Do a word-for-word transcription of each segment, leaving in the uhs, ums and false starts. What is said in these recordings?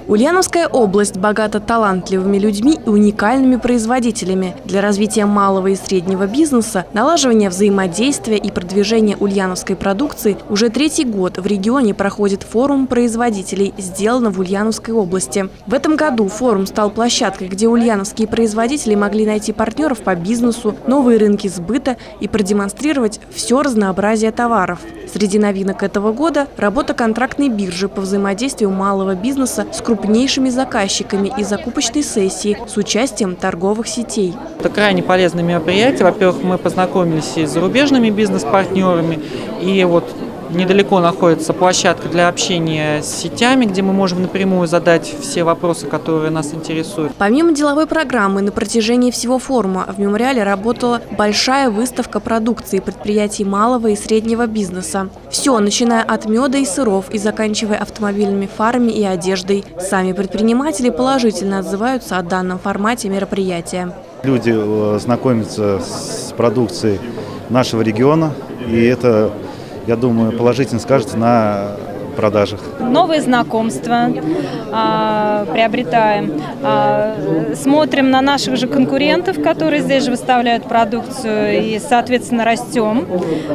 Ульяновская область богата талантливыми людьми и уникальными производителями. Для развития малого и среднего бизнеса, налаживания взаимодействия и продвижения ульяновской продукции уже третий год в регионе проходит форум производителей «Сделано в Ульяновской области». В этом году форум стал площадкой, где ульяновские производители могли найти партнеров по бизнесу, новые рынки сбыта и продемонстрировать все разнообразие товаров. Среди новинок этого года – работа контрактной биржи по взаимодействию малого бизнеса с крупнейшими заказчиками и закупочной сессии с участием торговых сетей. Это крайне полезное мероприятие. Во-первых, мы познакомились и с зарубежными бизнес-партнерами, и вот недалеко находится площадка для общения с сетями, где мы можем напрямую задать все вопросы, которые нас интересуют. Помимо деловой программы, на протяжении всего форума в мемориале работала большая выставка продукции предприятий малого и среднего бизнеса. Все, начиная от меда и сыров и заканчивая автомобильными фарами и одеждой. Сами предприниматели положительно отзываются о данном формате мероприятия. Люди знакомятся с продукцией нашего региона, и это, я думаю, положительно скажется на продажах. Новые знакомства а, приобретаем, а, смотрим на наших же конкурентов, которые здесь же выставляют продукцию, и, соответственно, растем.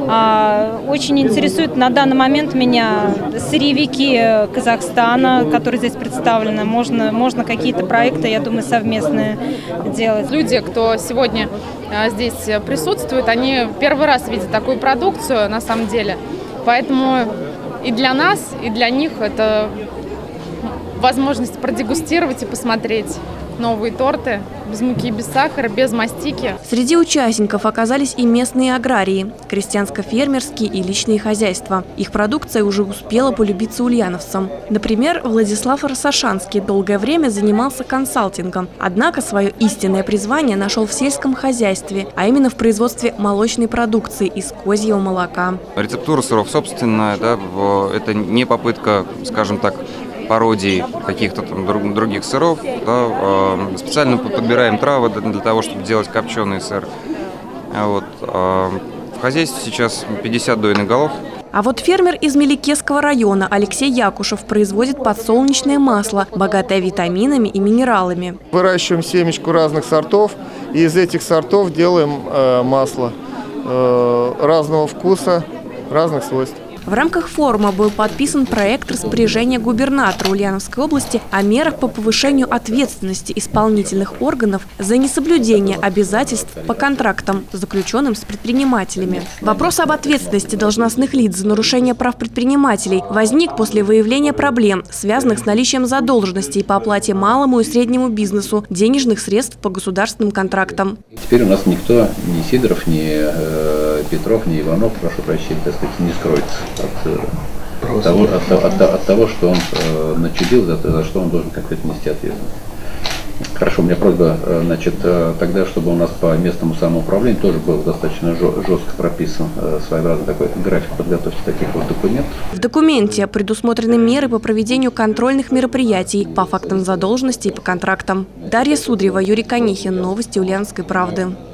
А, очень интересует на данный момент меня сырьевики Казахстана, которые здесь представлены. Можно, можно какие-то проекты, я думаю, совместные делать. Люди, кто сегодня здесь присутствует, они первый раз видят такую продукцию, на самом деле. Поэтому и для нас, и для них это возможность продегустировать и посмотреть новые торты без муки, без сахара, без мастики. Среди участников оказались и местные аграрии, крестьянско-фермерские и личные хозяйства. Их продукция уже успела полюбиться ульяновцам. Например, Владислав Рассашанский долгое время занимался консалтингом, однако свое истинное призвание нашел в сельском хозяйстве, а именно в производстве молочной продукции из козьего молока. Рецептура сыров собственная, да, это не попытка, скажем так, пародии каких-то там друг, других сыров. Да, э, специально подбираем травы для того, чтобы делать копченый сыр. Вот, э, в хозяйстве сейчас пятьдесят дойных голов. А вот фермер из Меликесского района Алексей Якушев производит подсолнечное масло, богатое витаминами и минералами. Выращиваем семечку разных сортов, и из этих сортов делаем э, масло э, разного вкуса, разных свойств. В рамках форума был подписан проект распоряжения губернатора Ульяновской области о мерах по повышению ответственности исполнительных органов за несоблюдение обязательств по контрактам, заключенным с предпринимателями. Вопрос об ответственности должностных лиц за нарушение прав предпринимателей возник после выявления проблем, связанных с наличием задолженностей по оплате малому и среднему бизнесу денежных средств по государственным контрактам. Теперь у нас никто, ни Сидоров, ни э, Петров, ни Иванов, прошу прощения, так сказать, не скроется от того, от, от, от того, что он э, начудил, за, за что он должен как-то нести ответственность. Хорошо, у меня просьба, э, значит, э, тогда, чтобы у нас по местному самоуправлению тоже был достаточно жестко прописан э, своеобразный такой график подготовки таких вот документов. В документе предусмотрены меры по проведению контрольных мероприятий по фактам задолженности и по контрактам. Дарья Судрева, Юрий Конихин. Новости Ульяновской правды.